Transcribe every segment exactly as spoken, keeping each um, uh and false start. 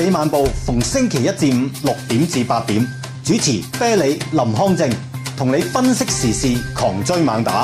理晚報逢星期一至五六點至八點，主持啤梨、林康正，同你分析時事，狂追猛打。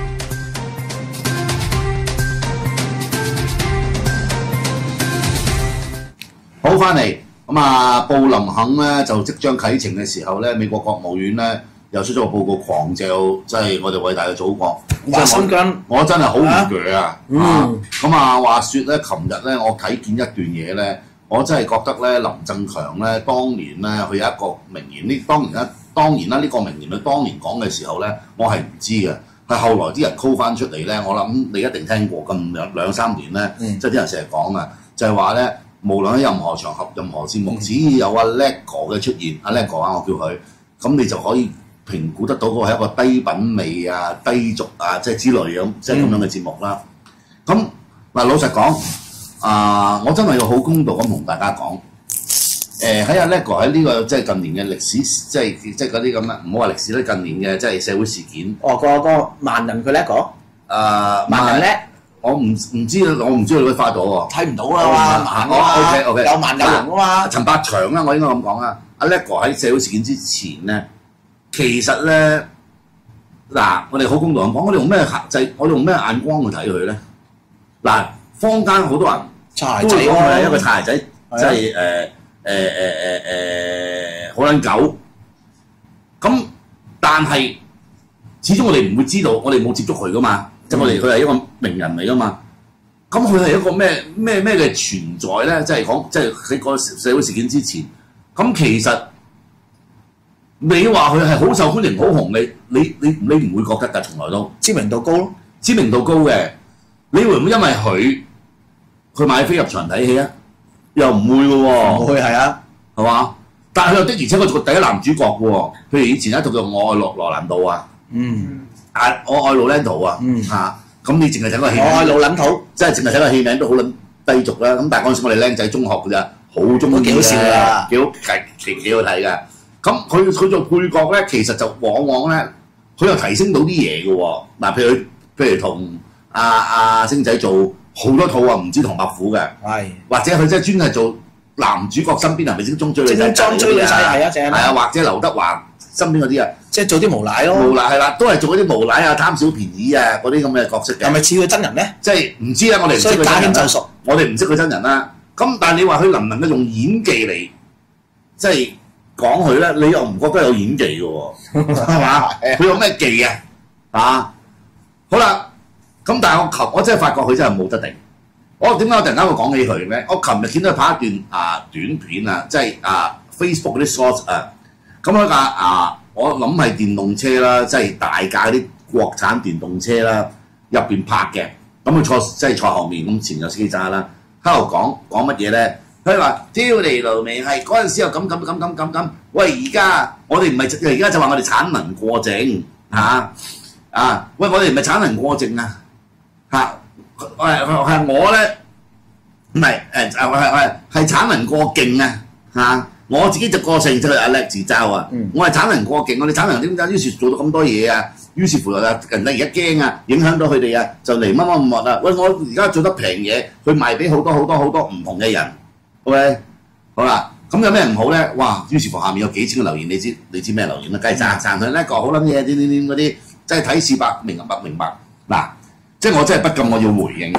好，翻嚟咁啊，布林肯咧就即將啟程嘅時候咧，美國國務院咧又出咗個報告，狂嚼即係我哋偉大嘅祖國。 華盛頓， 我真係好唔鋸啊！ 嗯， 咁啊，話説咧，琴日咧我睇見一段嘢咧，我真係覺得咧，林振強咧當年咧佢有一個名言，呢當然啦，當然啦，呢、這個名言佢當年講嘅時候咧，我係唔知嘅，係後來啲人 call 翻出嚟咧，我諗你一定聽過，咁兩兩三年咧，嗯、即係啲人成日講啊，就係話咧。無論喺任何場合、任何節目，只要有阿叻哥嘅出現，阿叻哥啊，我叫佢，咁你就可以評估得到嗰個係一個低品味啊、低俗啊，即係之類咁，即係咁樣嘅節目啦。咁嗱、嗯，老實講，啊、呃，我真係要好公道咁同大家講，誒喺阿叻哥喺呢個即係近年嘅歷史，即係即係嗰啲咁啦，唔好話歷史啦，近年嘅即係社會事件。 哦，個個萬人佢叻哥， 誒萬人叻。 我唔唔知，我唔知佢會發到喎， 睇唔到啦嘛， 我 OK OK， 有萬有人啊嘛。 陳百祥啦，我應該咁講啦。阿叻哥喺社會事件之前咧，其實咧嗱，我哋好公道咁講，我哋用咩就係我哋用咩眼光去睇佢咧？嗱，坊間好多人柴都會講佢係一個柴仔， 啊、 即係誒誒誒誒誒好撚狗。咁但係始終我哋唔會知道，我哋冇接觸佢噶嘛。即係我哋佢係一個名人嚟噶嘛，咁佢係一個咩咩咩嘅存在咧？即係講即係喺個社會事件之前，咁其實你話佢係好受歡迎、好紅，你你你你唔會覺得㗎，從來都知名度高咯， 知名度高嘅，你會唔會因為佢佢買飛入場睇戲啊？又唔會嘅喎， 唔會係啊，係嘛？但係佢又的而且確做第一男主角嘅喎，譬如以前一套叫《我愛羅羅蘭道》啊，嗯。啊！我愛老撚圖啊，嚇！咁你淨係睇個戲名，我愛老撚圖，即係淨係睇個戲名都好撚低俗啦。咁但係嗰陣時我哋僆仔中學㗎咋，好中意嘅，幾好笑㗎，幾好幾幾好睇㗎。咁佢佢做配角咧，其實就往往咧，佢又提升到啲嘢嘅喎。嗱，譬如譬如同阿阿星仔做好多套啊，唔知同白虎嘅，係或者佢真係專係做男主角身邊係咪先中追女仔， 裝追女仔係啊，正係啊，或者劉德華身邊嗰啲啊。 即係做啲無賴咯， 無賴係啦，都係做嗰啲無賴啊、貪小便宜啊嗰啲咁嘅角色嘅。 係咪似佢真人咧？ 即係唔知啦，我哋唔識佢真人啦。我哋唔識佢真人啦。咁但係你話佢能唔能夠用演技嚟即係講佢咧？你又唔覺得有演技嘅喎？係嘛？佢有咩技啊？啊，好啦，咁但係我琴我真係發覺佢真係冇得頂。我點解我突然間會講起佢咧？我琴日見到佢拍一段啊短片啊，即係啊 Facebook 嗰啲 short 啊，咁佢架啊。我諗係電動車啦，即係大架啲國產電動車啦，入邊拍嘅。咁佢坐即係坐後面，咁前有司機揸啦。喺度講講乜嘢咧？佢話：挑你老味係嗰陣時又咁咁咁咁咁咁。喂，而家我哋唔係而家就話我哋產能過剩嚇啊！喂，我哋唔係產能過剩啊嚇！係係我咧唔係誒係係係產能過勁啊嚇！我自己就過剩，即係阿叻自嘲啊！嗯、我係產能過勁，我哋產能點解？於是做到咁多嘢啊！於是乎啊，人哋而家驚啊，影響到佢哋啊，就嚟乜乜乜物啊！喂，我而家做得平嘢，去賣俾好多好多好多唔同嘅人，OK？好啦，咁有咩唔好咧？哇！於是乎下面有幾千個留言，你知你知咩留言啦？梗係讚讚佢叻哥好撚嘢，點點點嗰啲，即係睇事白明白明白嗱，即係我真係不禁我要回應。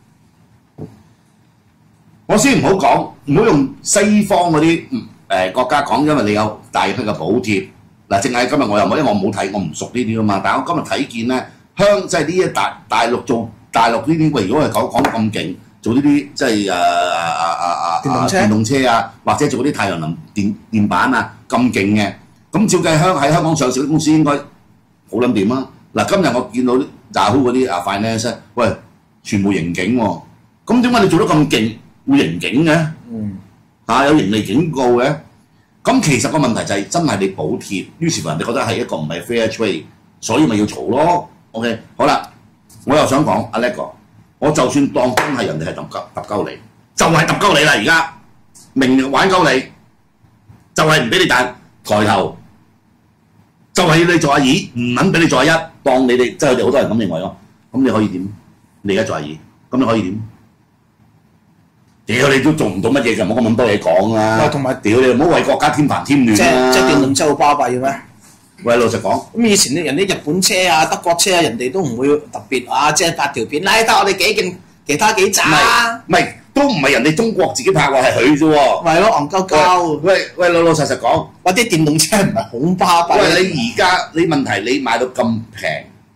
我先唔好講，唔好用西方嗰啲。誒、呃、國家講，因為你有大批嘅補貼，嗱，淨係今日我又冇，因為我冇睇，我唔熟呢啲啊嘛。但係我今日睇見咧，香即係呢啲大大陸做大陸呢啲，喂，如果係講講得咁勁，做呢啲即係誒誒誒誒誒電動車電動車啊，或者做嗰啲太陽能電電板啊咁勁嘅，咁照計香喺香港上市啲公司應該好撚掂啊！嗱，今日我見到 Yahoo 嗰啲啊 finance， 喂，全部盈警喎，咁點解你做得咁勁會盈警嘅？嗯。啊！有盈利警告嘅，咁其實個問題就係真係你補貼，於是乎人哋覺得係一個唔係 fair trade，所以咪要嘈咯。OK， 好啦，我又想講阿叻哥，我就算當真係人哋係揼鳩揼鳩你，就係揼鳩你啦！而家明明玩鳩你，就係唔俾你彈抬頭，就係要你做阿二，唔肯俾你做阿一，當你哋即係佢哋好多人咁認為咯。咁你可以點？你而家做阿二，咁你可以點？ 屌你都做唔到乜嘢嘅，唔好咁多嘢講啦。 喂同埋屌你唔好為國家添煩添亂即啦。 即電動車好巴閉嘅咩？ 喂，老實講， 咁以前啲人啲日本車啊、德國車啊，人哋都唔會特別啊，即係拍條片，拉得我哋幾勁，其他幾渣。 唔係都唔係人哋中國自己拍喎，係佢啫喎。 咪咯，戇鳩鳩。 喂喂，老老實實講， 或者電動車唔係好巴閉。 喂，你而家你問題你買到咁平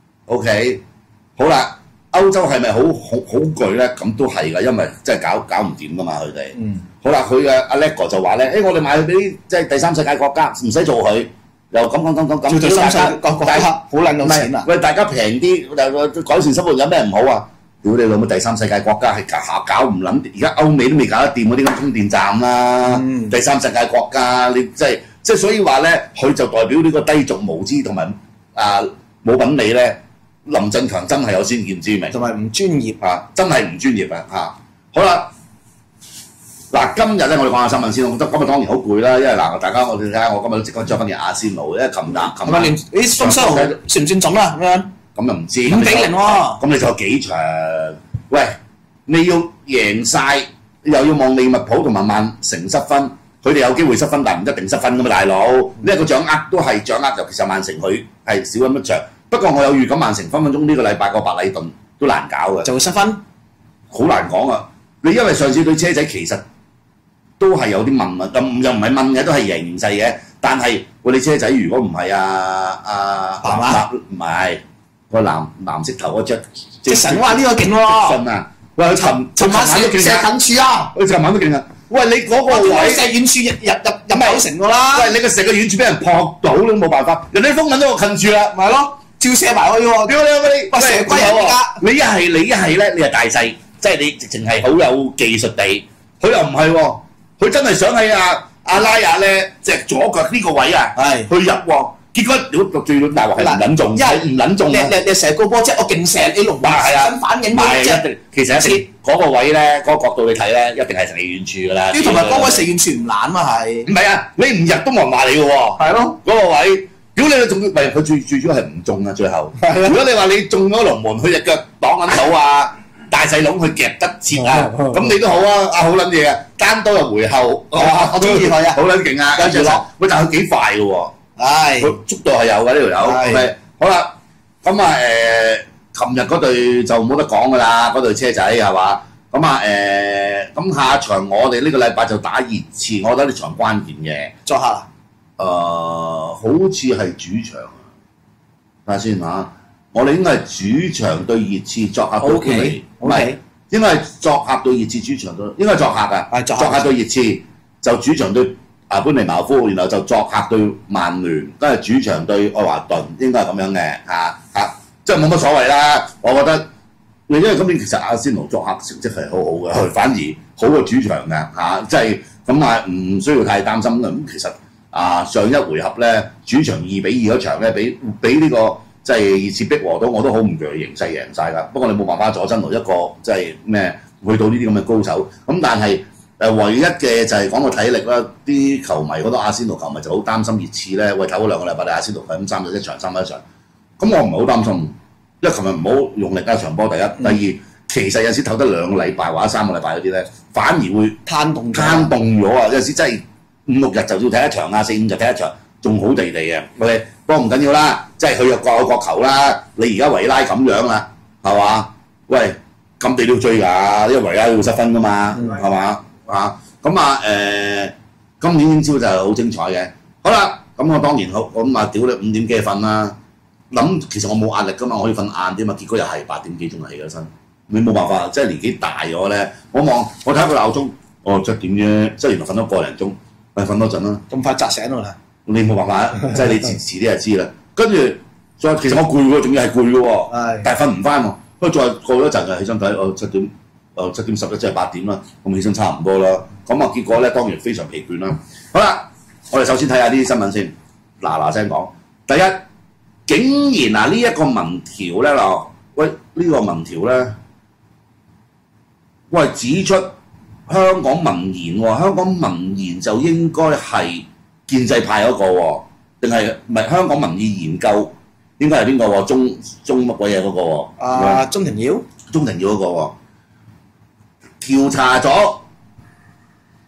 ，OK， 好啦。歐洲係咪好好好巨咧？咁都係㗎，因為真係搞搞唔掂㗎嘛，佢哋。 嗯。 好啦，佢嘅阿叻哥就話咧，誒、欸，我哋賣去俾即係第三世界國家，唔使做佢，又咁咁咁咁咁。 做第三世界國家好撚有錢啊！ 喂，大家平啲，改善生活有咩唔好啊？屌你老母！第三世界國家係搞搞唔撚，而家歐美都未搞得掂嗰啲咁充電站啦。嗯、第三世界國家，你即係即係所以話咧，佢就代表呢個低俗無知同埋啊冇品味咧。林振強真係有先見之明， 同埋唔專業啊！真係唔專業啊！嚇，好啦，嗱，今日咧我哋講下新聞先。我覺得今日當然好攰啦，因為嗱，大家我哋睇下，我今日都即刻着翻件阿仙奴，因為琴日琴晚連啲豐收算唔算準啊？咁樣咁又唔知五比零喎。 咁你仲有幾場？喂，你要贏晒，又要望利物浦同埋曼城失分，佢哋有機會失分，但唔一定失分噶嘛，大佬。呢一個掌握都係掌握，尤其是曼城佢係少咁一場。不過我有預感曼城分分鐘呢個禮拜個白禮頓都難搞嘅， 就會失分， 好難講啊！你因為上次對車仔其實都係有啲問啊，咁又唔係問嘅，都係形勢嘅。但係喂，你車仔如果唔係啊啊啊唔係個藍藍色頭嗰隻， 即神話呢個勁喎！ 信啊！喂，佢尋尋晚射射近柱啊！ 佢尋晚都勁啊！喂，你嗰個位射遠處入入入入九成㗎啦！ 喂，你個射個遠處俾人撲到都冇辦法，人哋封緊咗個近柱啦， 咪咯。照射埋去喎！ 屌你喂！ 喂，蛇龜人㗎！ 你一係你一係咧，你係大細，即係你直情係好有技術地。佢又唔係喎，佢真係想喺阿阿拉亞咧隻左腳呢個位啊，去入喎。結果屌最大鑊係唔撚中，係唔撚中。 你你你射高波，即係我勁射你龍門反應嘅，即係其實一定嗰個位咧，嗰個角度你睇咧，一定係射遠處㗎啦。 啲同埋嗰位射遠處唔難嘛係？ 唔係啊，你唔入都冇人話你㗎喎。係咯，嗰個位。屌你仲要，唔係佢最最主要係唔中啊！最後，如果你話你中咗龍門，佢隻腳擋撚到啊，大細籠佢夾得切啊，咁你都好啊！啊好撚嘢啊，單刀入回後， 我中意佢啊， 好撚勁啊！跟住落，喂，但係佢幾快嘅喎， 係， 佢速度係有嘅呢條友，係好啦。咁啊誒，琴日嗰隊就冇得講㗎啦，嗰隊車仔係嘛？咁啊誒，咁下場我哋呢個禮拜就打熱刺，我覺得呢場關鍵嘅， 作客啊！ 誒、呃，好似係主場啊！睇下先嚇，我哋應該係主場對熱刺，作客對般尼，唔係應該係作客對熱刺，主場對應該係作客啊！係作客對熱刺，就主場對啊般尼茅夫，然後就作客對曼聯，跟住主場對愛華頓，應該係咁樣嘅嚇嚇，即係冇乜所謂啦。我覺得，因為今年其實阿仙奴作客成績係好好嘅，佢反而好過主場嘅嚇，即係咁啊，唔需要太擔心啦。咁其實。啊！上一回合咧，主場二比二嗰場咧，俾俾呢個即係熱刺逼和到，我都好唔鋸形勢贏晒㗎。不過你冇辦法，佐真奴一個即係咩去到呢啲咁嘅高手。咁但係誒、呃、唯一嘅就係講個體力啦。啲球迷嗰度阿仙奴球迷就好擔心熱刺咧，喂，唞咗兩個禮拜，你阿仙奴係咁三日一場，三日一場。咁我唔係好擔心，因為琴日唔好用力一場波。第一，嗯、第二，其實有時唞得兩個禮拜或者三個禮拜嗰啲咧，反而會攤凍攤凍咗啊！有時真係〜五六日就要睇一場啊，四五就睇一場，仲好地地嘅。OK，不過唔緊要啦，即係佢又各有各球啦。你而家維拉咁樣啦，係嘛？喂，咁你都要追㗎，因為維拉要失分㗎嘛，係嘛？啊，咁啊誒，今年英超就係好精彩嘅。好啦，咁我當然好，咁啊屌你五點幾瞓啦。諗其實我冇壓力㗎嘛，我可以瞓晏啲嘛，結果又係八點幾鐘起咗身。你冇辦法，即係年紀大咗咧。我望我睇下個鬧鐘，哦七點啫，即係原來瞓咗個零鐘。咪瞓多陣啦， 咁快扎醒我啦！ 你冇辦法，即係你遲遲啲就知啦。跟住再其實我攰喎，仲要係攰嘅喎，但係瞓唔翻喎。不過再過咗一陣就起身睇，哦七點，哦七點十一即係八點啦，咁起身差唔多啦。咁啊結果咧當然非常疲倦啦。好啦，我哋首先睇下呢啲新聞先，嗱嗱聲講。第一，竟然嗱呢一個民調咧嗱，喂呢、呢個民調咧，喂指出。香港民研喎，香港民研就應該係建制派嗰個喎，定係唔係香港民意研究應該係邊個喎？中中乜鬼嘢嗰個喎？ 啊，鍾庭耀， 鍾庭耀嗰個喎，調查咗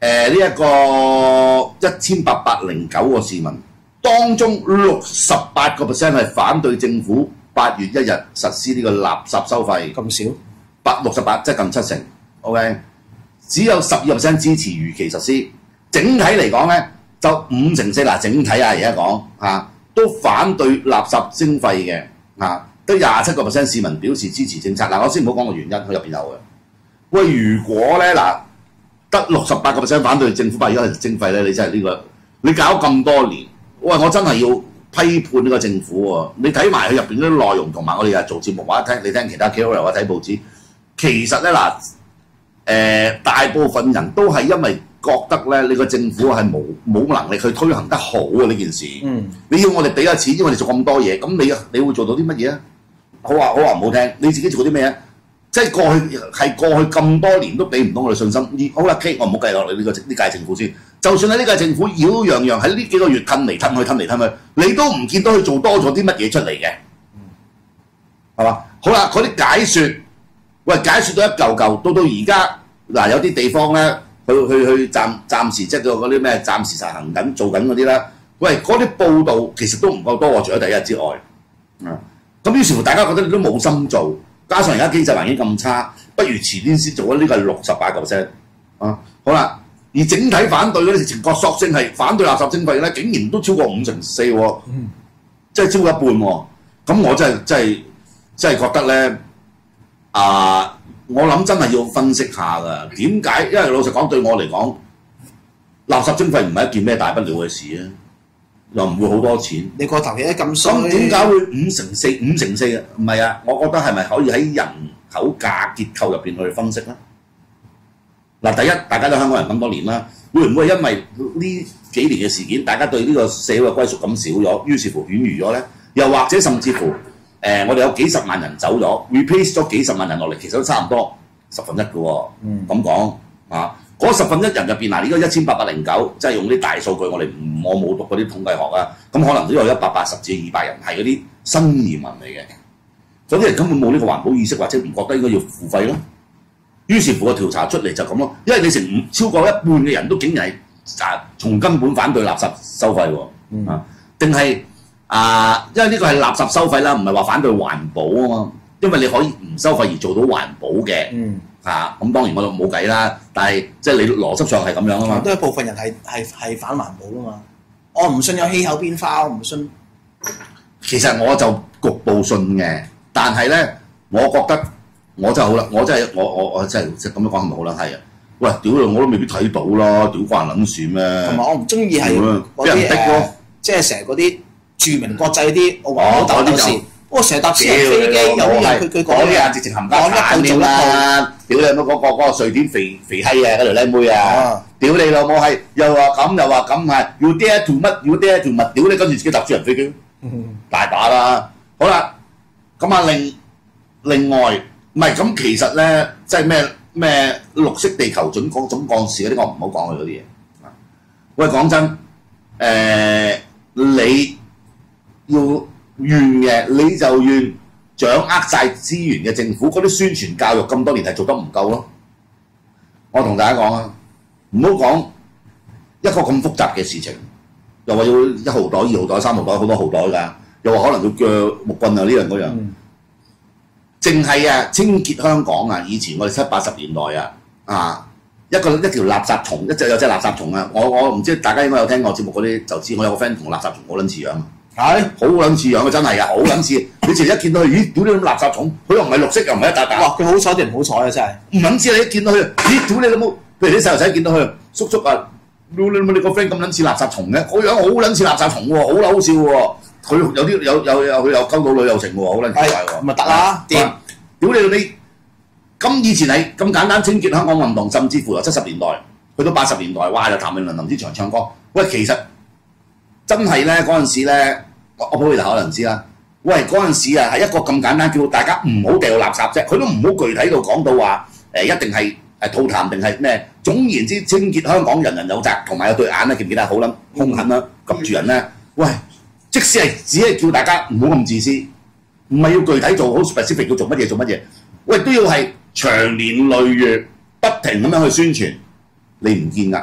誒呢一個一千八百零九個市民，當中六十八個 percent 係反對政府八月一日實施呢個垃圾收費， 咁少， 百六十八即係近七成。OK， 只有十二個 percent 支持如期實施。整體嚟講咧，就五成四嗱，整體啊而家講嚇都反對垃圾徵費嘅嚇，得廿七個 percent 市民表示支持政策。嗱，我先唔好講個原因，佢入邊有嘅。喂，如果咧嗱，得六十八個 percent 反對政府八月一日徵費咧，你真係呢、這個你搞咁多年，喂，我真係要批判呢個政府喎。你睇埋佢入邊啲內容，同埋我哋日做節目或者聽你聽其他 K O L 或者睇報紙，其實咧嗱，誒、呃、大部分人都係因為覺得咧，你個政府係冇冇能力去推行得好啊呢件事。嗯，你要我哋俾下錢，因為我哋做咁多嘢，咁你你會做到啲乜嘢啊？好話好話唔好聽，你自己做啲咩啊？即係過去係過去咁多年都俾唔到我哋信心。好啦 K， 我唔好計落你呢個呢屆政府先。就算喺呢屆政府妖樣樣喺呢幾個月褪嚟褪去褪嚟褪去，你都唔見到佢做多咗啲乜嘢出嚟嘅，係嘛？好啦，嗰啲解説，喂解説到一嚿嚿，到到而家嗱有啲地方咧。去去去暫暫時即係嗰啲咩暫時實行緊做緊嗰啲啦，喂嗰啲報道其實都唔夠多喎，除咗第一日之外，嗯，咁於是乎大家覺得你都冇心做，加上而家經濟環境咁差，不如遲啲先做。呢個係六十八個 percent，啊好啦，而整體反對嗰啲情況索性係反對垃圾徵費咧，竟然都超過五成四喎，嗯，即係超過一半喎，咁我真係真係真係覺得咧啊！我諗真係要分析下㗎，點解？因為老實講，對我嚟講，垃圾徵費唔係一件咩大不了嘅事啊，又唔會好多錢。你個頭起得咁衰，咁點解會五成四？五成四啊？唔係啊，我覺得係咪可以喺人口價結構入邊去分析咧？嗱，第一，大家都香港人咁多年啦，會唔會因為呢幾年嘅事件，大家對呢個社會嘅歸屬感少咗，於是乎貶義咗咧？又或者甚至乎？誒、呃，我哋有幾十萬人走咗 ，replace 咗幾十萬人落嚟，其實都差唔多十分一嘅喎。嗯，咁講啊，嗰十分一人入邊嗱，呢個一千八百零九，即係用啲大數據，我哋唔我冇讀嗰啲統計學啊，咁可能都有一百八十至二百人係嗰啲新移民嚟嘅，嗰啲人根本冇呢個環保意識，或者唔覺得應該要付費咯。於是乎個調查出嚟就咁咯，因為你成五超過一半嘅人都竟然係啊從根本反對垃圾收費喎，嗯、啊，定係？啊，因為呢個係垃圾收費啦，唔係話反對環保啊嘛。因為你可以唔收費而做到環保嘅，嗯，啊，咁當然我就冇計啦。但係即係你邏輯上係咁樣啊嘛。都有部分人係係係反環保啊嘛。我唔信有氣候變化，我唔信。其實我就局部信嘅，但係咧，我覺得我真係好啦，我真係我我我真係即係咁樣講係咪好撚係啊？喂，屌我都未必睇到啦，屌關撚事咩？同埋我唔中意係俾人逼咯，即係成日嗰啲。著名國際啲奧運嗰啲就，我成日搭私人飛機，有啲人佢佢講啲啊，直情冚家鏟添啦！屌你老母嗰個嗰個瑞典肥肥閪啊，嗰條靚妹啊！屌你老母係又話咁又話咁係，要 dare to 乜要 dare to 乜？屌你跟住自己搭私人飛機，大把啦！好啦，咁啊另另外唔係咁其實咧，即係咩咩綠色地球總幹總幹事嗰啲，我唔好講佢嗰啲嘢。喂，講真，誒你。要怨嘅，你就怨掌握晒資源嘅政府，嗰啲宣傳教育咁多年係做得唔夠咯。我同大家講啊，唔好講一個咁複雜嘅事情，又話要一號袋、二號袋、三號袋，好多號袋㗎，又話可能要鋸木棍啊呢樣嗰樣。淨係啊清潔香港啊，以前我哋七八十年代啊，啊一個一條垃圾蟲，一隻有隻垃圾蟲啊，我我唔知大家應該有聽我節目嗰啲就知，我有個 friend 同垃圾蟲好撚似樣。係，好撚似樣嘅，真係㗎，好撚似。你前一見到佢，咦？屌你咁垃圾蟲，佢又唔係綠色，又唔係一笪笪。哇！佢好彩定唔好彩啊！真係。唔撚知你一見到佢，咦？屌你老母！譬如啲細路仔見到佢，叔叔啊，你你你個 friend 咁撚似垃圾蟲嘅，個樣好撚似垃圾蟲喎，好嬲笑喎。佢有啲有有有佢有溝到女有情喎，好撚奇怪喎。咪得啦，掂！屌你老味！咁以前係咁簡單清潔香港運動，甚至乎由七十年代去到八十年代，哇！就譚詠麟、林子祥唱歌。喂，其實。真係咧嗰陣時咧，我我普利達可能知啦。喂，嗰陣時啊係一個咁簡單，叫大家唔好掉垃圾啫。佢都唔好具體到講到話誒、呃，一定係誒吐痰定係咩？總言之，清潔香港人人有責，同埋有對眼咧，記唔記得好撚兇狠啦，及住人咧。喂，即使係只係叫大家唔好咁自私，唔係要具體做好 specific 要做乜嘢做乜嘢。喂，都要係長年累月不停咁樣去宣傳，你唔見㗎。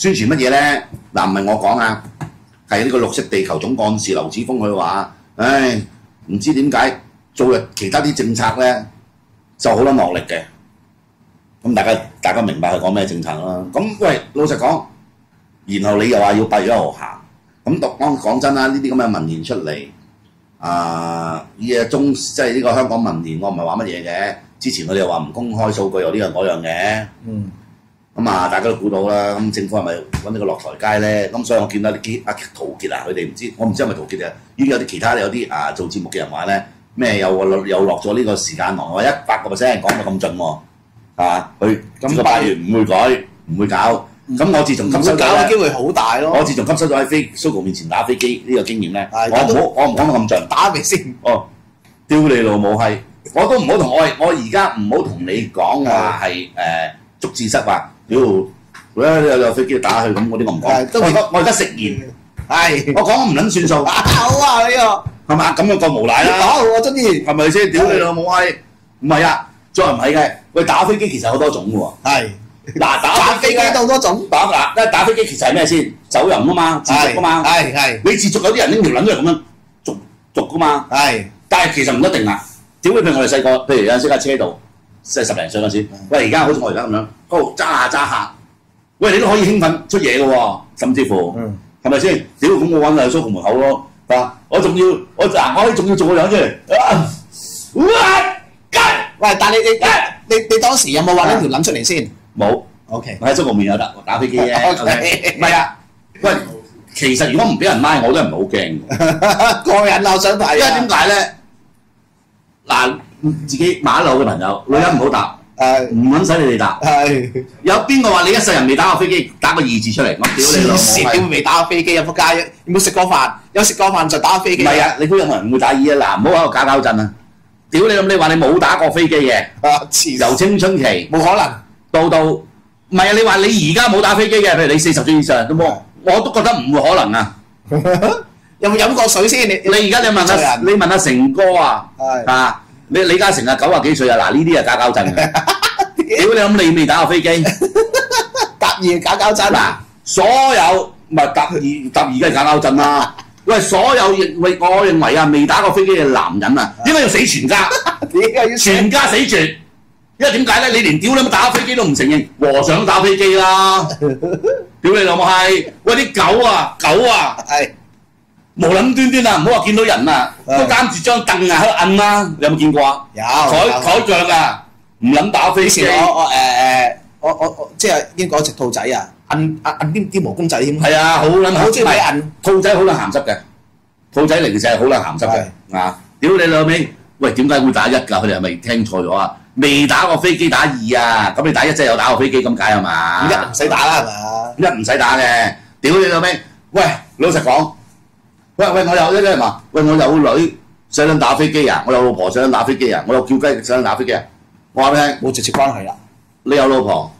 宣傳乜嘢咧？嗱，唔係我講啊，係呢個綠色地球總幹事劉祉峰佢話，唉，唔知點解做日其他啲政策咧就好撚落力嘅。咁大家大家明白佢講咩政策啦。咁喂，老實講，然後你又話要八月一號行，咁講講真啦，呢啲咁嘅文言出嚟，啊，呢個中即係呢個香港文言，我唔係話乜嘢嘅。之前佢哋又話唔公開數據，有呢樣嗰樣嘅。嗯。咁啊，大家都估到啦。咁政府係咪揾呢個落台階咧？咁所以我見到啲阿陶傑啊，佢哋唔知，我唔知係咪陶傑啊。依啲有啲其他有啲啊做節目嘅人話咧，咩又又落咗呢個時間囊，話一百個 percent 講到咁盡喎，係嘛？佢呢個八月唔會改，唔會搞。咁我自從吸收咗搞嘅機會好大咯。 我自從吸收咗喺飛 Sogo 面前打飛機呢個經驗咧，我唔好我唔講到咁盡， 打未先？ 哦，屌你老母係，我都唔好同我我而家唔好同你講話係誒捉字蝨話。屌，喂！有有飛機打去咁，嗰啲我唔講。我而家我而家食言，係我講唔撚算數。 好啊呢個， 係嘛？咁樣個無賴啦。 好，我中意。 係咪先？屌你老母閪！唔係啊，再唔係嘅。喂，打飛機其實好多種嘅喎。係。嗱，打飛機都好多種。打嗱，因為打飛機其實係咩先？走人啊嘛，自續啊嘛。係係。你自續有啲人拎條撚都係咁樣續續噶嘛。係。但係其實唔一定啊。屌你！譬如我哋細個，譬如有陣時架車度。即係十零歲嗰時，喂！而家好似我而家咁樣，嗰度揸下揸下，喂！你都可以興奮出嘢嘅喎，甚至乎係咪先？屌咁我揾去蘇豪門口咯，啊！我仲要我嗱，我可以仲要做個樣出嚟，啊！哇！喂！但係你你你你當時有冇話呢條撚出嚟先？冇。O K。我喺蘇豪面有得打飛機啫。O K。唔係啊，喂！其實如果唔俾人拉，我都係唔係好驚。過癮啊！我想睇。因為點解咧？嗱。自己馬路嘅朋友，女人唔好答，唔撚使你哋答。有邊個話你一世人未打過飛機？打個二字出嚟，我屌你老母！點未打過飛機啊？仆街！有冇食過飯？有食過飯就打飛機。唔係啊！你估有冇人會打二啊？嗱，唔好喺度搞搞震啊！屌你咁！你話你冇打過飛機嘅，由青春期冇可能到到，唔係啊！你話你而家冇打飛機嘅，譬如你四十歲以上都冇，我都覺得唔會可能啊！有冇飲過水先？你你而家你問下你問下成哥啊，啊！你李嘉誠啊，九啊幾歲啊？嗱，呢啲係搞搞震嘅。屌你諗，你未打過飛機？搭二搞搞震嗱，所有唔係搭二搭二梗係搞搞震啦。喂，所有認為我認為啊，未打過飛機嘅男人啊，應該要死全家，全家死絕。因為點解咧？你連屌你咁打飛機都唔承認，和尚都打飛機啦。屌你老母閪！喂，啲狗啊狗啊係。無撚端端啊！唔好話見到人啊，都擔住張凳啊喺度摁啦，你有冇見過啊？有台台腳啊，唔撚打飛機。我我誒誒，我我我即係應該講隻兔仔啊，摁摁摁啲啲毛公仔添。係啊，好撚好中意摁。兔仔好撚鹹濕嘅，兔仔零舍係好撚鹹濕嘅啊！屌你老味，喂點解會打一㗎？佢哋係咪聽錯咗啊？未打過飛機打二啊，咁你打一真係有打過飛機咁解係嘛？一唔使打啦係嘛？一唔使打嘅，屌你老味！喂，老實講。喂喂，我有一啲人話，喂我有女想撚打飛機啊，我有老婆想撚打飛機啊，我有叫雞想撚打飛機啊。我話俾你聽，冇直接關係啦。你有老婆，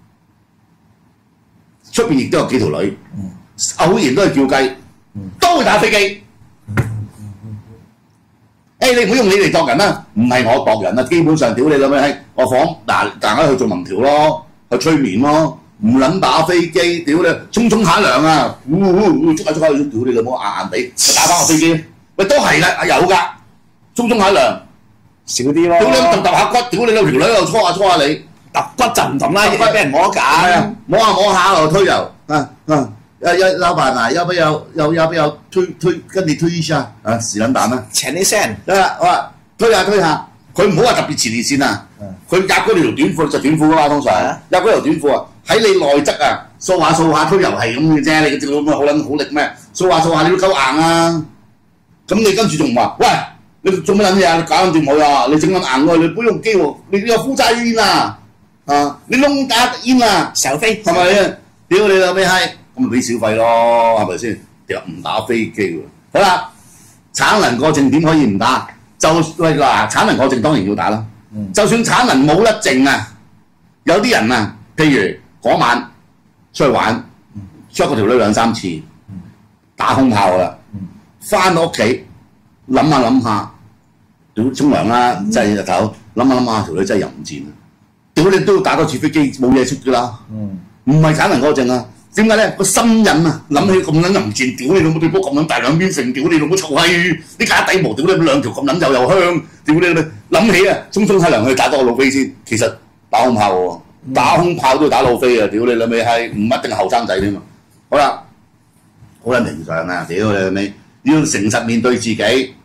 出邊亦都有幾條女，嗯、偶然都係叫雞，嗯、都會打飛機。誒、嗯欸，你唔好用你嚟度人啦，唔係我度人啊。基本上屌你老味閪，我房嗱大家去做民調咯，去催眠咯。唔撚打飛機，屌你！沖沖下涼啊！呜呜，捉下捉下，屌你老母硬硬地，打翻個飛機。喂，都係啦，有㗎，沖沖下涼，少啲咯。屌你揼揼下骨，屌你老條女又搓下搓下你，揼骨就唔同啦，俾人摸架。係啊，摸下摸下又推油，啊啊！要要老闆啊，要不要要要不要推推跟你推一下啊？是撚蛋啊！請你聲，得啦，我話推下推下，佢唔好話特別前列腺啊，佢入嗰條短褲就短褲㗎嘛，通常入嗰條短褲啊。喺你內側啊，掃下掃下推油係咁嘅啫，你隻老母好撚好力咩？掃下掃下你都夠硬啊！咁你跟住仲話，喂，你做乜撚嘢啊？你搞緊掂佢啊！你整緊硬喎，你不用機喎，你有夫齋煙啊！啊，你窿打煙啊！小飛係咪啊？屌你老味閪，咁咪俾小費咯，係咪先？又唔打飛機喎！好啦，產能過剩點可以唔打？就喂嗱，產能過剩當然要打啦。嗯、就算產能冇得剩啊，有啲人啊。譬如嗰晚出去玩，出過條女兩三次，打空炮啦，翻到屋企諗下諗下，屌沖涼啦，真係日頭諗下諗下，條女真係又唔見啦，屌你都要打多次飛機冇嘢出㗎啦，唔係產能過剩啊， 點解咧？個心癮啊，諗起咁撚淫賤，屌你老母對波咁撚大兩邊成，屌你老母臭閪，啲假底毛，屌你兩條咁撚幼又香，屌你老母！諗起啊，衝衝太陽去打多個老飛先，其實打空炮喎，打空炮都要打老飛啊！屌你老味係唔一定係後生仔添嘛。好啦，好撚平常啊！屌你老味，要誠實面對自己。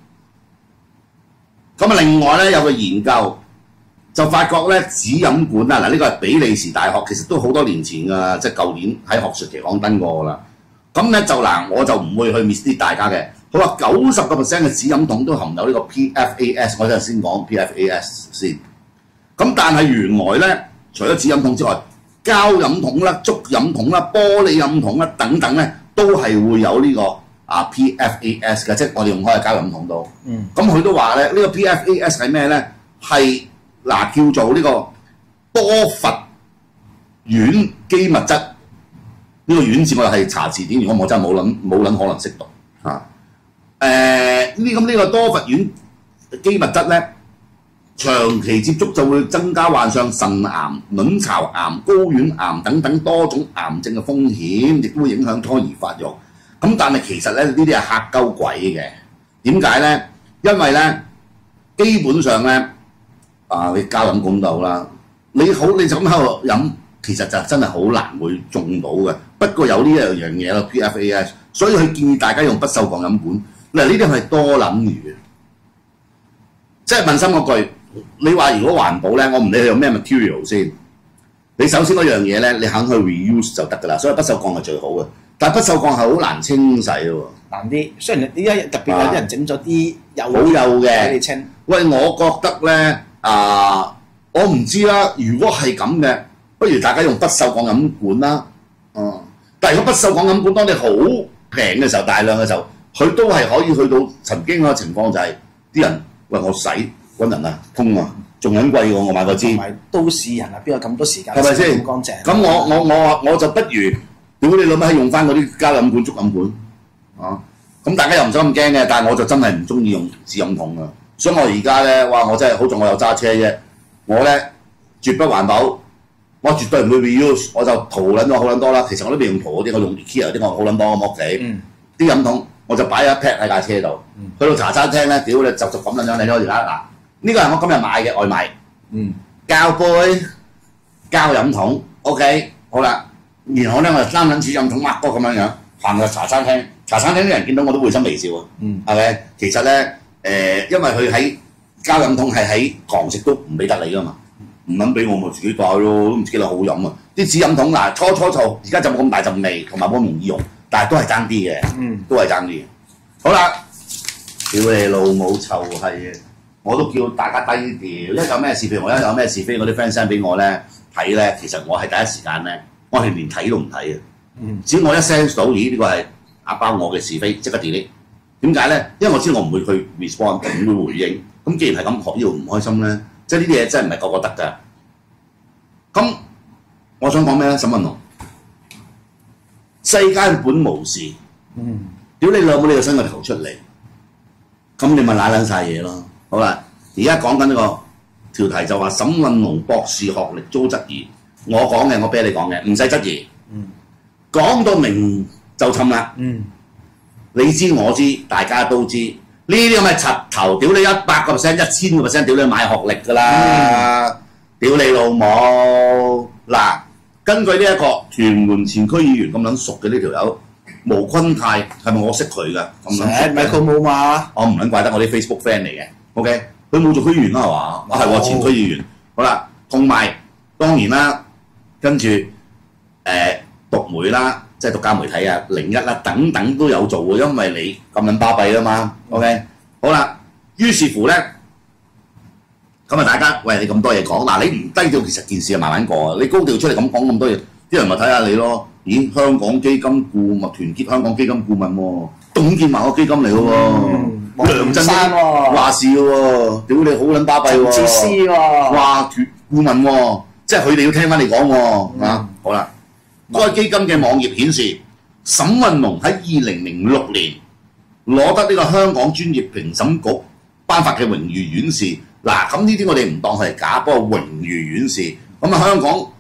咁啊，另外咧有個研究。就發覺咧，紙飲管啊，嗱呢個係比利時大學，其實都好多年前㗎，即係舊年喺學術期刊登過㗎啦。咁咧就嗱，我就唔會去 mislead 大家嘅。佢話九十個 percent 嘅紙飲筒都含有呢個 P F A S， 我陣先講 P F A S 先。咁但係原來咧，除咗紙飲筒之外，膠飲筒啦、竹飲筒啦、玻璃飲筒啦等等咧，都係會有呢、這個啊 P F A S 嘅，即係我哋用開嘅膠飲筒度。嗯。咁佢都話咧，呢、這個 P F A S 係咩咧？係嗱，叫做呢個多氟烷基物質，呢、這個烷字我係查字典，如果我真係冇諗冇諗可能識讀嚇。誒呢咁呢個多氟烷基物質咧，長期接觸就會增加患上腎癌、卵巢癌、睾丸癌等等多種癌症嘅風險，亦都會影響胎兒發育。咁但係其實咧呢啲係嚇鳩鬼嘅，點解咧？因為咧基本上咧。啊！你膠飲管到啦，你好你就咁喺度飲，其實就真係好難會中到嘅。不過有呢一樣嘢咯 ，P F A S， 所以佢建議大家用不鏽鋼飲管。嗱，呢啲係多諗餘，即係問心嗰句，你話如果環保咧，我唔理佢用咩 material 先。你首先嗰樣嘢咧，你肯去 reuse 就得㗎啦。所以不鏽鋼係最好嘅，但係不鏽鋼係好難清洗喎。 難啲，雖然呢一特別有啲人整咗啲幼好幼嘅， 俾你清。 喂，我覺得咧。啊！我唔知啦。如果係咁嘅，不如大家用不鏽鋼飲管啦。哦、嗯，但係如果不鏽鋼飲管當你好平嘅時候、大量嘅時候，佢都係可以去到曾經嗰個情況就係、是、啲人喂我洗揾人啊，通啊，仲撚貴過我買個支。同埋都市人啊，邊有咁多時間？係咪先？咁乾淨。咁我我我我就不如屌你老味用翻嗰啲膠飲管、竹飲管啊！咁大家又唔使咁驚嘅，但係我就真係唔中意用紙飲筒啊。所以我而家咧，哇！我真係好在我有揸車啫，我咧絕不環保，我絕對唔會 reuse， 我就淘撚咗好撚多啦。其實我都未用淘嗰啲，我用 IKEA 啲，我好撚多我屋企。啲、嗯、飲筒我就擺一 pack 喺架車度，嗯、去到茶餐廳咧，屌你就就咁撚樣你咯而家嗱，呢個係我今日買嘅外賣，嗯、膠杯、膠飲筒 ，OK， 好啦，然後咧我就三撚紙飲筒抹哥咁樣樣行入茶餐廳，茶餐廳啲人見到我都會心微笑啊，係咪、嗯？其實咧。誒、呃，因為佢喺膠飲筒係喺堂食都唔俾得你噶嘛，唔撚俾我咪自己帶咯，都唔知幾多好飲啊！啲紙飲筒嗱，初初就而家就冇咁大陣味，同埋冇咁容易用，但係都係爭啲嘅，嗯，都係爭啲嘅。好啦，屌你老母臭閪嘅，我都叫大家低調，一有咩事，譬如我一有咩是非，我啲 friend send 俾我咧睇咧，其實我係第一時間咧，我係連睇都唔睇嘅，嗯，只要我一 sense 到，咦呢個係壓爆我嘅是非，即刻 delete。點解咧？因為我知道我唔會去 respond， 唔會回應。咁既然係咁，學呢度唔開心咧，即係呢啲嘢真係唔係個個得㗎。咁我想講咩咧？沈運龍，世間本無事，嗯，屌你兩冇你個伸個頭出嚟，咁你咪賴撚晒嘢咯。好啦，而家講緊呢個條題就話沈運龍博士學歷遭質疑，我講嘅我俾你講嘅，唔使質疑，嗯，講到明就氹啦，嗯。你知我知，大家都知，呢啲咁嘅柒頭，屌你一百個 percent、一千個 percent， 屌你買學歷㗎啦，嗯、屌你老母！嗱，根據呢一個屯門前區議員咁撚熟嘅呢條友，毛坤泰係咪我識佢㗎？咁撚咪佢冇嘛？我唔撚怪得我啲 Facebook friend 嚟嘅 ，OK， 佢冇做區議員啦係嘛？我係喎前區議員，好啦，同埋當然啦，跟住誒獨媒啦。即係獨家媒體啊、零一啦等等都有做喎，因為你咁撚巴閉啊嘛 ，OK， 好啦，於是乎咧，咁啊大家喂你咁多嘢講，嗱你唔低調，其實件事係慢慢過啊，你高調出嚟咁講咁多嘢，啲人咪睇下你咯。咦，香港基金顧問團結香港基金顧問喎，董建華個基金嚟嘅喎，梁振英話事嘅喎，屌你好撚巴閉喎，陳智思喎，話團顧問喎，即係佢哋要聽翻你講喎，啊好啦。該基金嘅網頁顯示，沈運龍喺二零零六年攞得呢個香港專業評審局頒發嘅榮譽院士。嗱，咁呢啲我哋唔當係假，不過榮譽院士。咁啊，香港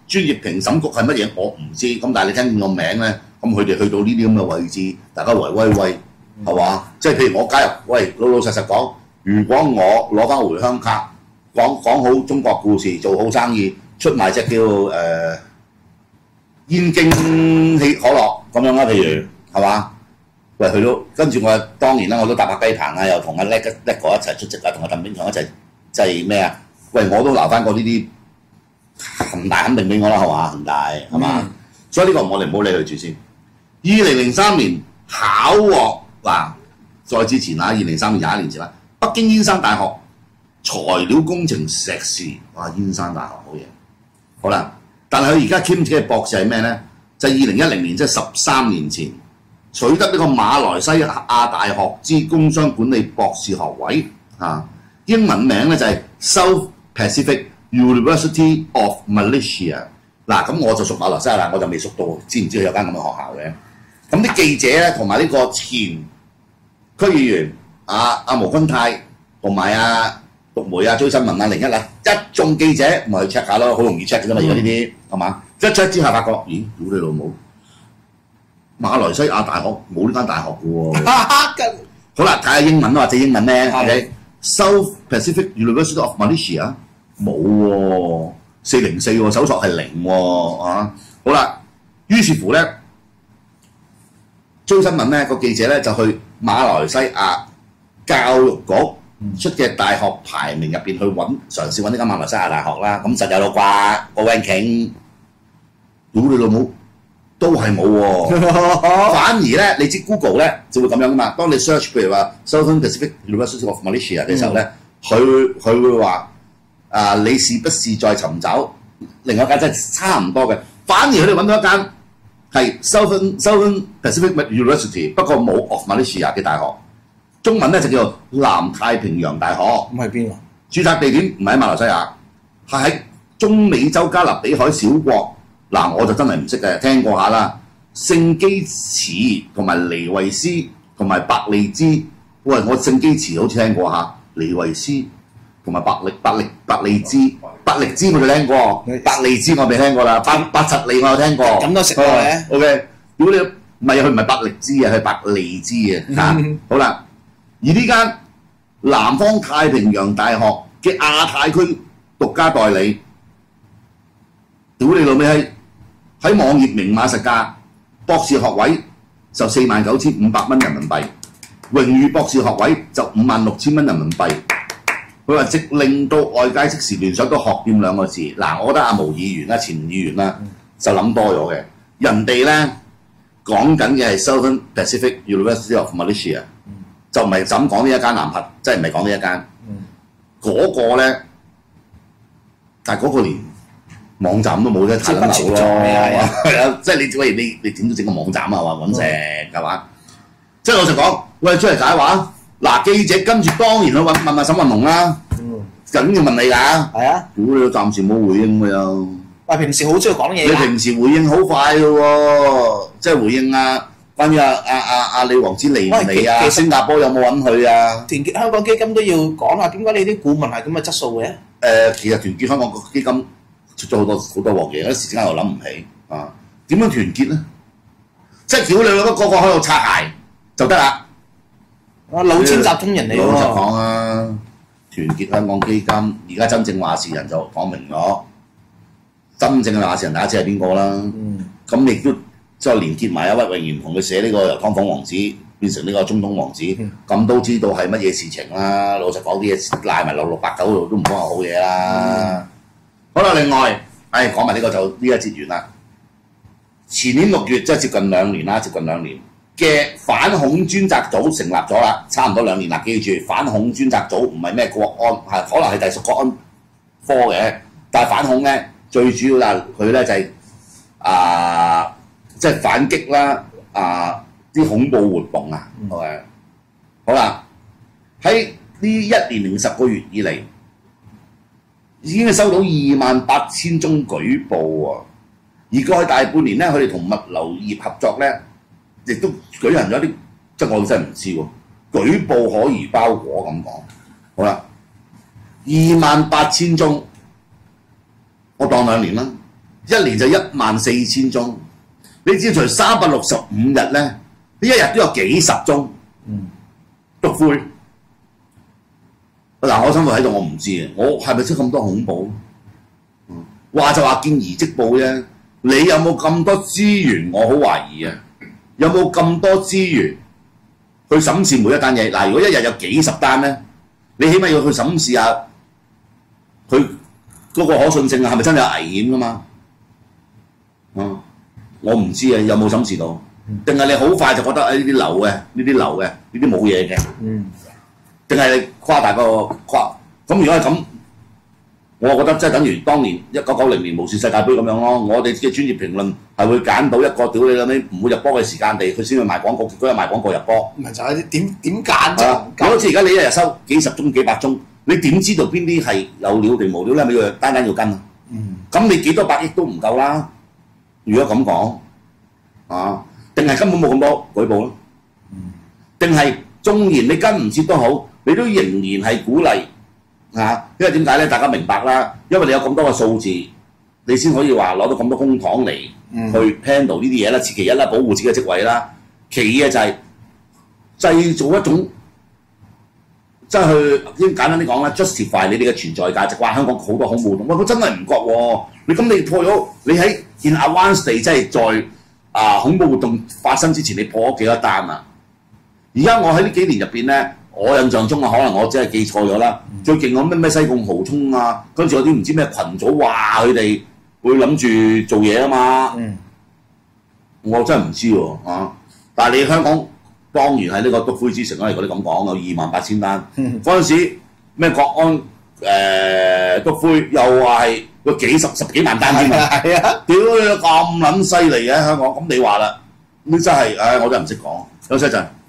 專業評審局係乜嘢我唔知，咁但係你聽見個名咧，咁佢哋去到呢啲咁嘅位置，大家圍威喂係嘛？即係譬如我加入，喂老老實實講，如果我攞翻回鄉卡，講講好中國故事，做好生意，出賣隻叫誒、呃、燕京氣可樂咁樣啦，譬如係嘛？喂，去到跟住我當然啦，我都搭下雞棚啊，又同阿叻叻哥一齊出席啊，同阿鄧炳強一齊即係咩啊？喂，我都留翻過呢啲恒大肯定俾我啦，係嘛？恒大係嘛？嗯、所以呢個我哋唔好理佢住先。二零零三年考獲嗱，再之前啊，二零零三年廿一年前啦，北京燕山大學材料工程碩士，哇！燕山大學好嘢。好啦，但係佢而家兼嘅博士係咩咧？就係二零一零年，即係十三年前。取得呢個馬來西亞大學之工商管理博士學位啊，英文名咧就係 South Pacific University of Malaysia。嗱，咁我就屬馬來西亞啦，我就未屬到，知唔知佢有間咁嘅學校嘅？咁啲記者咧，同埋呢個前區議員阿阿毛君泰同埋阿陸梅啊、追新聞啊、零一啊，一眾記者咪去 check 下咯，好容易 check 嘅啫嘛，而家呢啲係嘛？一 check 之後發覺，咦，屌你老母！馬來西亞大學冇呢間大學嘅喎。好啦，睇下英文或者英文咩 ？OK，South Pacific University of Malaysia 冇喎，四零四喎，搜索係零喎啊！好啦，於是乎咧，追新聞咧個記者咧就去馬來西亞教育局出嘅大學排名入邊去揾，嘗試揾呢間馬來西亞大學啦。咁實有咯啩個 ranking， 屌你老母！都係冇喎，反而咧，你知 Google 咧就會咁樣噶嘛。當你 search 譬如話 Southern Pacific University of Malaysia 嘅時候咧，佢佢、嗯、會話啊，你是不是在尋找另外一間即係差唔多嘅？反而佢哋揾到一間係 Southern Southern Pacific University， 不過冇 of Malaysia 嘅大學，中文咧就叫做南太平洋大學。 咁喺邊啊？ 註冊地點唔係喺馬來西亞，係喺中美洲加勒比海小國。嗱，我就真係唔識嘅，聽過下啦。聖基茨同埋尼維斯同埋伯利茲，喂，我聖基茨好似聽過下，尼維斯同埋伯利伯利伯利茲，伯利茲我就聽過，伯利茲我未聽過啦，八八實利我有聽過。咁都食過嘅。O K， 如果你唔係佢唔係伯利茲啊，係伯利茲啊。嚇，好啦，而呢間南方太平洋大學嘅亞太區獨家代理，屌你老味閪！喺網頁明碼實價，博士學位就四萬九千五百蚊人民幣，榮譽博士學位就五萬六千蚊人民幣。佢話直令到外界即時聯想到學店兩個字。嗱，我覺得阿毛議員啦、前議員啦就諗多咗嘅。人哋咧講緊嘅係 Southern Pacific University of Malaysia，、嗯、就唔係就咁講呢一間南核，即係唔係講呢一間。嗰、嗯、個咧，但係嗰個連網站都冇得太撚流咯，係啊，即係你喂你你點都整個網站啊，話揾食係嘛？即係老實講，喂出嚟解話，嗱記者跟住當然去問問下沈運龍啦，梗要問你㗎，係啊，屌你都暫時冇回應㗎又。喂，平時好中意講嘢㗎。你平時回應好快㗎喎，即係回應啊，關於阿阿阿阿李王子嚟唔嚟啊？新加坡有冇揾佢啊？團結香港基金都要講下，點解你啲顧問係咁嘅質素嘅？誒，其實團結香港基金出咗好多好多鑊嘢，一時之間又諗唔起啊！點樣團結咧？即係屌你老母個個喺度擦鞋就得啦！啊，老千集中人嚟喎！老實講啊，團結香港基金而家真正話事人就講明咗，真正嘅話事人大家知係邊個啦？咁亦、嗯、都再連結埋阿屈永賢同佢寫呢個由劏房王子變成呢個中東王子，咁、嗯、都知道係乜嘢事情啦。老實講啲嘢賴埋六六八九度都唔講係好嘢啦。嗯、好啦，另外，誒講埋呢個就呢一節完啦。前年六月即係接近兩年啦，接近兩年嘅反恐專責組成立咗啦，差唔多兩年啦。記住，反恐專責組唔係咩國安，係可能係隸屬國安科嘅，但係反恐咧最主要啦，佢咧就係、是、啊，即、呃、係、就是、反擊啦，啊、呃、啲恐怖活動啊，係咪、嗯？好啦，喺呢一年零十個月以嚟，已經係收到二萬八千宗舉報喎。而過去大半年咧，佢哋同物流業合作咧，亦都舉行咗啲，即係我真係唔知喎，舉報可疑包裹咁講。好啦，二萬八千宗，我當兩年啦， 一年就一萬四千宗。你只要除三百六十五日咧，呢一日都有幾十宗篤灰。嗱，我生活喺度，我唔知啊，我係咪真咁多恐怖？嗯，話就話見而即報啫。你有冇咁多資源？我好懷疑啊！有冇咁多資源去審視每一單嘢？嗱，如果一日有幾十單咧，你起碼要去審視下佢嗰個可信性啊，係咪真係有危險噶嘛？嗯，我唔知啊，有冇審視到？定係你好快就覺得誒呢啲流嘅，呢啲流嘅，呢啲冇嘢嘅？嗯，定係你誇大個誇？咁如果係咁，我覺得即係等於當年一九九零年無視世界盃咁樣咯。我哋嘅專業評論係會揀到一個屌你老味唔會入波嘅時間地，佢先去賣廣告，結果有賣廣告入波。 唔係就係點點揀啫？ 如果好似而家你一日收幾十宗幾百宗，你點知道邊啲係有料定無料咧？係咪要單單要跟啊？嗯，咁你幾多百億都唔夠啦。如果咁講啊，定係根本冇咁多舉報咯？定係縱然你跟唔切都好，你都仍然係鼓勵。啊，因為點解咧？大家明白啦，因為你有咁多嘅數字，你先可以話攞到咁多公帑嚟去 handle 呢啲嘢啦。此其一啦，保護自己嘅職位啦。其二嘅就係製造一種，即係去應簡單啲講啦 ，justify 你哋嘅存在價值。話香港好多恐怖活動，喂，佢真係唔覺喎。你咁你破咗，你喺 in advance 地，即係在啊恐怖活動發生之前，你破咗幾多單啊？而家我喺呢幾年入邊咧。我印象中啊，可能我真係記錯咗啦。嗯、最勁嗰咩咩西貢豪衝啊，跟住有啲唔知咩群組話佢哋會諗住做嘢啊嘛。嗯、我真係唔知喎啊！但係你香港當然係呢個篤灰之城啦，如果你咁講有二萬八千單。嗰陣、嗯、時咩國安誒篤灰又話係個幾十十幾萬單添啊！係啊！屌你咁撚犀利嘅香港，咁你話啦，你真係唉、哎，我真係唔識講。休息一陣。